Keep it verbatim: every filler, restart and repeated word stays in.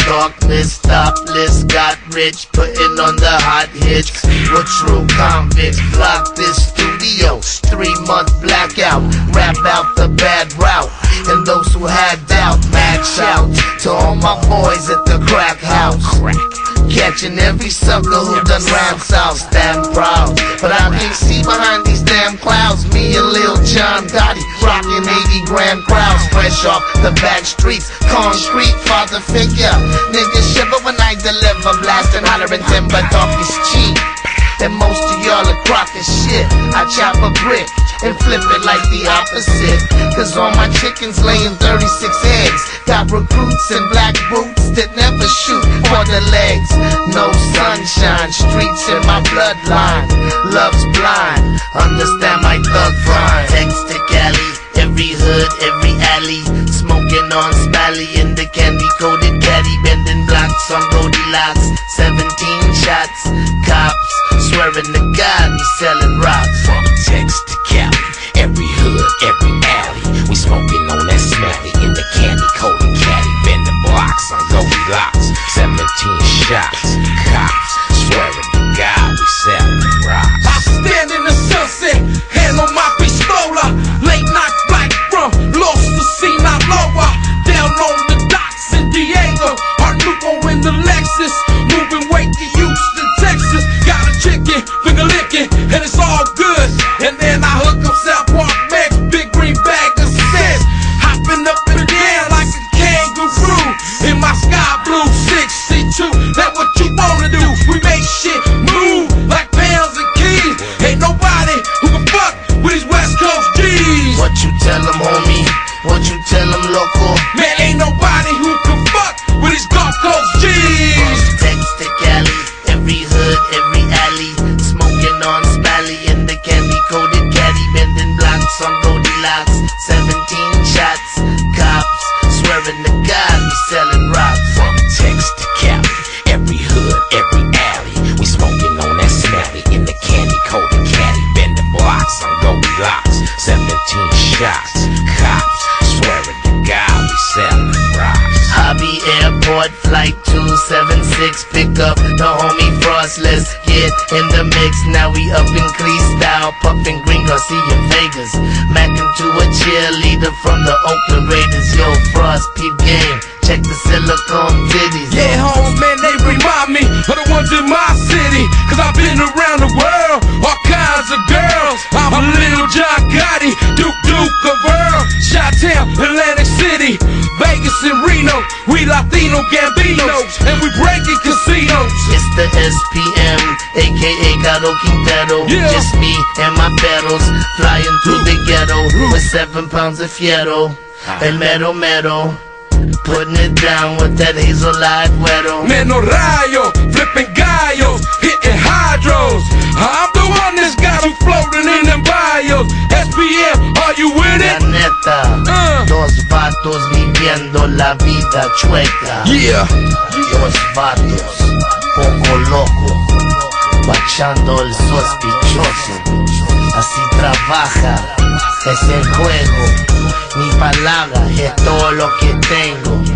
darkness, topless, got rich, putting on the hot hits. We're true convicts, block this studio, three month blackout, rap out the bad route. And those who had doubt, mad shout to all my boys at the crack house. Catching every sucker who done raps out, stand proud. But I can't see behind these damn clouds. Me and Lil John Gotti rocking eighty grand crowds, fresh off the back streets, concrete father figure. Niggas shiver when I deliver, blasting, hollering timber, talk is cheap. And most of y'all are crockin' shit. I chop a brick and flip it like the opposite. Cause all my chickens laying thirty-six eggs. Got recruits in black boots that never shoot for the legs. No sunshine, streets in my bloodline. Love's blind, understand my thug grind. Text to Cali, every hood, every alley. Smoking on Smalley in the candy coated caddy. Bending blocks on Goldilocks, seventeen shots. Cops swearing to God we selling rocks. From Texas to Cali, every hood, every alley. We smoking on that Smalley in the candy coated caddy. Bending blocks on Goldilocks, seventeen shots. Cops swearing to God we selling rocks. I stand in the sunset, hand on my pistola. Late night black from Lost to Sinaloa. Down on the docks in Diego, Arnuco in the Lexus. Moving weight to Houston, Texas. Got a chicken, finger licking, and it's all good. And then I hook up South Park Max, big green bag of sense. Hopping up and down like a kangaroo in my sky blue sixty-two. That what you wanna do? We make shit move like pounds and keys. Ain't nobody who can fuck with these West Coast G's. What you tell them, homie? What you tell them, local? Man, ain't nobody who can fuck with these Gulf Coast G's. From Texas to Cali, every hood, every alley. Smoking on Smalley in the candy coated caddy. Bending blocks on Goldilocks, seventeen shots. Cops swearing to God we selling rocks. From Texas to Cali, every hood, every alley. We smoking on that Smalley in the candy coated caddy. Bending blocks on Goldilocks, seventeen shots. Cops swearing to God we selling rocks. Hobby Airport Flight two seven six. Pick up the homie Frost. Let's get in the mix. Now we up in Cristal, puffin' Green Garcia Vegas. Mackin' to a cheerleader from the Oakland Raiders. Yo, Frost, peep game. Check the silicone titties. Yeah, homes, man, they remind me of the ones in my city. Cause I've been around the world, all kinds of girls. I'm a Lil John Gotti, Duke Duke of Earl. Chi-Town, Atlantic City, Vegas and Reno. We Latino Gambinos, and we breaking casinos. It's the S P M, aka Gato Quintero. Yeah. Just me and my pedals, flying through the ghetto with seven pounds of fiero. El mero mero, putting it down with that hazel light güero. Menos rayo, flipping gallos, hitting hydros. I'm the one that's got you floating in them bios. S P M, are you with La it? neta, Uh. dos vatos viviendo la vida chueca. Yeah. Dos vatos, poco loco, bachando el sospechoso. Así trabaja, es el juego. Mi palabra es todo lo que tengo.